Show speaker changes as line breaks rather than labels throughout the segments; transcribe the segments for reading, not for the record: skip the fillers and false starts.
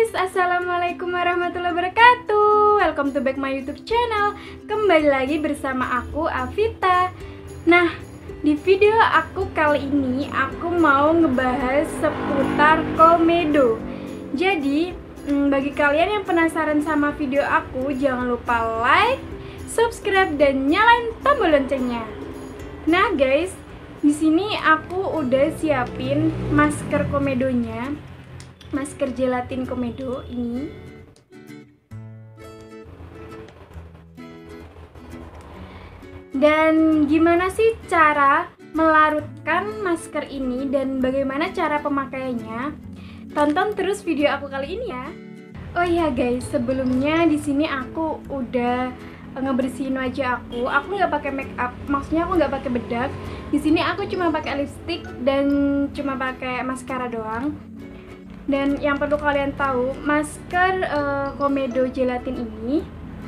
guys, assalamualaikum warahmatullahi wabarakatuh. Welcome to back my YouTube channel. Kembali lagi bersama aku, Avita. Nah, di video aku kali ini aku mau ngebahas seputar komedo. Jadi, bagi kalian yang penasaran sama video aku, jangan lupa like, subscribe, dan nyalain tombol loncengnya. Nah guys, di sini aku udah siapin masker komedonya, masker gelatin komedo ini. Dan gimana sih cara melarutkan masker ini dan bagaimana cara pemakaiannya? Tonton terus video aku kali ini ya. Oh iya guys, sebelumnya di sini aku udah ngebersihin wajah aku. Aku nggak pakai make up, maksudnya aku nggak pakai bedak. Di sini aku cuma pakai lipstick dan cuma pakai maskara doang. Dan yang perlu kalian tahu, masker komedo gelatin ini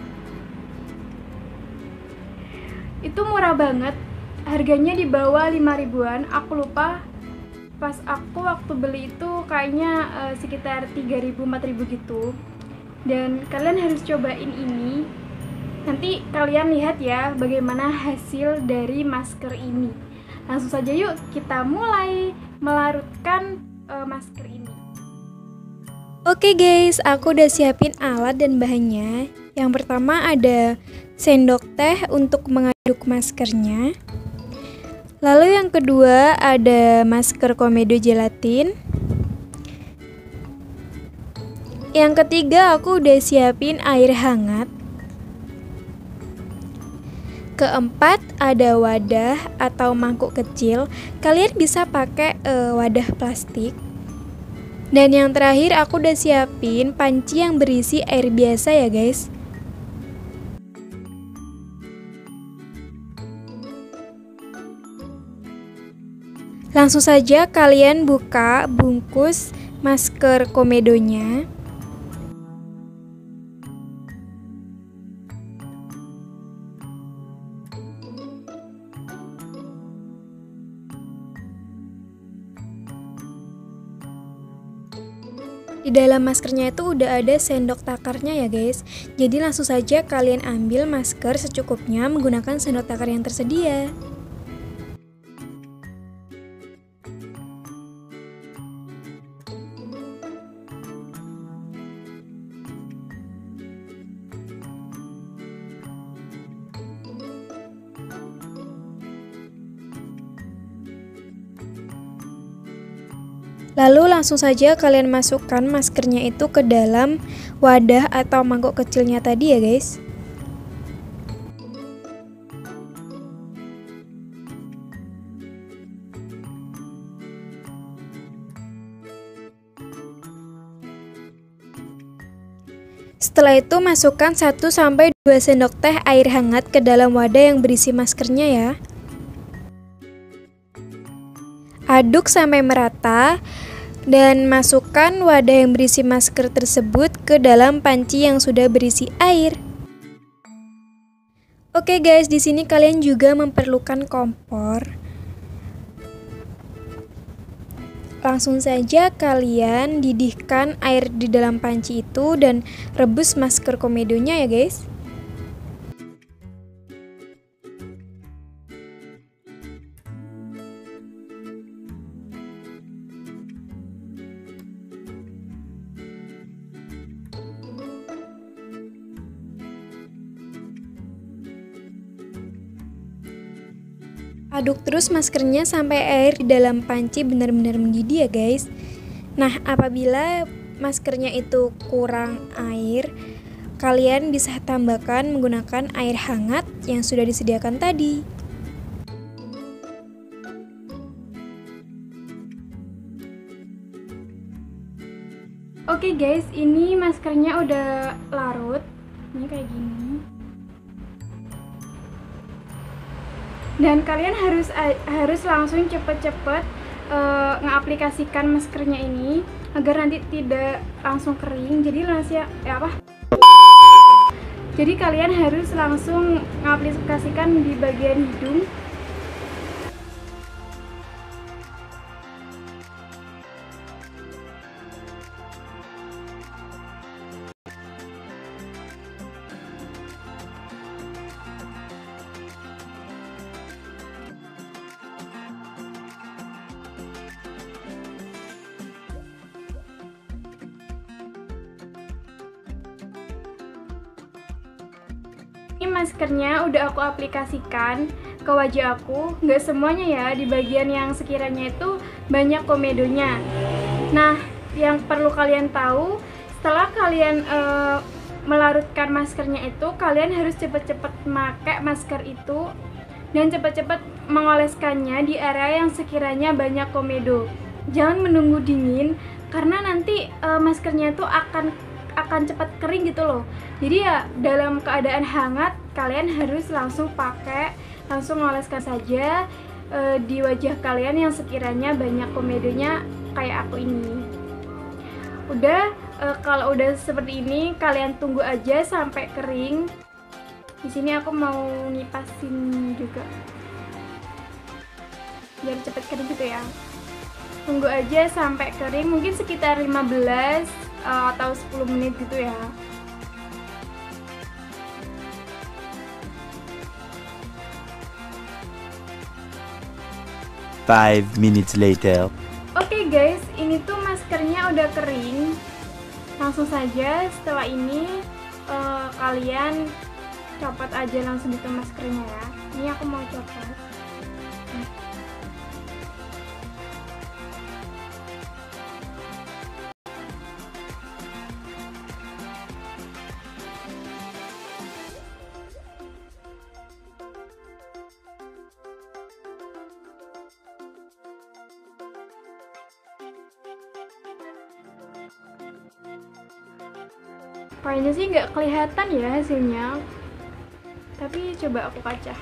itu murah banget. Harganya di bawah 5 ribuan. Aku lupa pas aku waktu beli itu kayaknya sekitar 3.000-4.000 gitu. Dan kalian harus cobain ini. Nanti kalian lihat ya bagaimana hasil dari masker ini. Langsung saja yuk kita mulai melarutkan masker ini.
Oke guys, aku udah siapin alat dan bahannya. Yang pertama ada sendok teh untuk mengaduk maskernya. Lalu yang kedua ada masker komedo gelatin. Yang ketiga aku udah siapin air hangat. Keempat ada wadah atau mangkuk kecil. Kalian bisa pakai wadah plastik. Dan yang terakhir aku udah siapin panci yang berisi air biasa ya guys. Langsung saja kalian buka bungkus masker komedonya. Di dalam maskernya itu udah ada sendok takarnya ya guys. Jadi langsung saja kalian ambil masker secukupnya menggunakan sendok takar yang tersedia. Lalu langsung saja kalian masukkan maskernya itu ke dalam wadah atau mangkok kecilnya tadi ya guys. Setelah itu masukkan 1-2 sendok teh air hangat ke dalam wadah yang berisi maskernya ya. Aduk sampai merata dan masukkan wadah yang berisi masker tersebut ke dalam panci yang sudah berisi air. Oke guys, di sini kalian juga memerlukan kompor. Langsung saja kalian didihkan air di dalam panci itu dan rebus masker komedonya ya guys. Aduk terus maskernya sampai air di dalam panci benar-benar mendidih ya guys. Nah, apabila maskernya itu kurang air, kalian bisa tambahkan menggunakan air hangat yang sudah disediakan tadi.
Oke guys, ini maskernya udah larut. Ini kayak gini. Dan kalian harus langsung cepet-cepet ngeaplikasikan maskernya ini agar nanti tidak langsung kering. Jadi kalian harus langsung ngaplikasikan di bagian hidung. maskernya udah aku aplikasikan ke wajah aku, nggak semuanya ya, di bagian yang sekiranya itu banyak komedonya. Nah, yang perlu kalian tahu, setelah kalian melarutkan maskernya itu, kalian harus cepet-cepet pakai masker itu dan cepet-cepet mengoleskannya di area yang sekiranya banyak komedo. Jangan menunggu dingin, karena nanti maskernya itu akan cepat kering gitu loh. Jadi ya dalam keadaan hangat kalian harus langsung pakai, langsung oleskan saja di wajah kalian yang sekiranya banyak komedonya kayak aku ini. Udah kalau udah seperti ini kalian tunggu aja sampai kering. Di sini aku mau ngipasin juga biar cepet kering gitu ya. Tunggu aja sampai kering, mungkin sekitar 15 atau 10 menit gitu ya.
Five minutes later.
Oke guys, ini tuh maskernya udah kering. Langsung saja setelah ini kalian copot aja langsung itu maskernya ya. Ini aku mau copot. Kayaknya sih nggak kelihatan ya hasilnya, tapi coba aku kaca.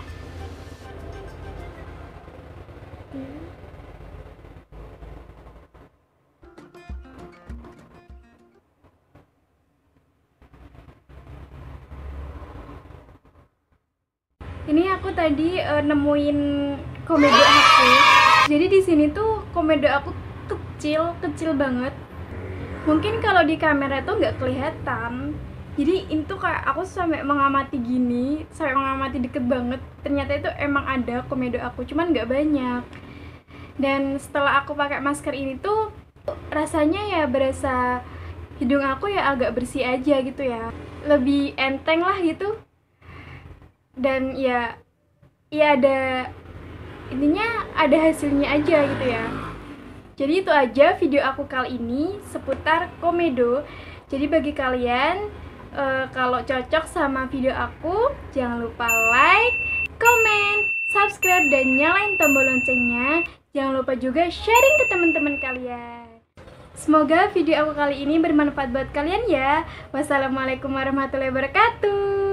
Ini aku tadi nemuin komedo aku. Jadi di sini tuh komedo aku kecil banget. Mungkin kalau di kamera tuh nggak kelihatan. Jadi itu kayak aku sampai mengamati gini, sampai mengamati deket banget. Ternyata itu emang ada komedo aku, cuman nggak banyak. Dan setelah aku pakai masker ini tuh rasanya ya berasa hidung aku ya agak bersih aja gitu ya. Lebih enteng lah gitu. Dan ya ada intinya ada hasilnya aja gitu ya. Jadi itu aja video aku kali ini seputar komedo. Jadi bagi kalian kalau cocok sama video aku, jangan lupa like, komen, subscribe, dan nyalain tombol loncengnya. Jangan lupa juga sharing ke teman-teman kalian. Semoga video aku kali ini bermanfaat buat kalian ya. Wassalamualaikum warahmatullahi wabarakatuh.